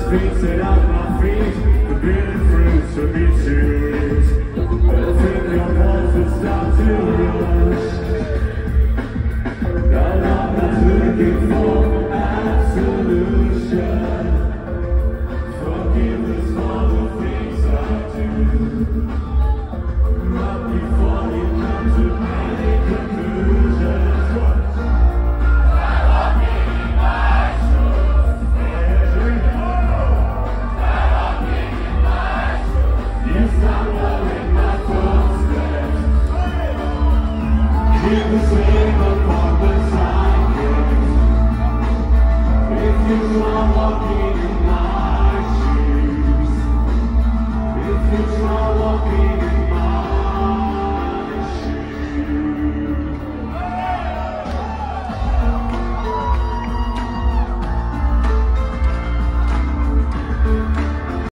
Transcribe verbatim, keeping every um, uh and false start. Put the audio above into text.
feet, set up my feet, forbidden fruits to be serious. I think your pulse will start to rush. That I'm not looking for absolution. Forgiveness for the things I do. But before you come to any conclusions, what? Try walking in my shoes. Try walking in my shoes. You stop blowing my footsteps. Keep the same upon the sidewalks. If you try walking in my shoes, if you try walking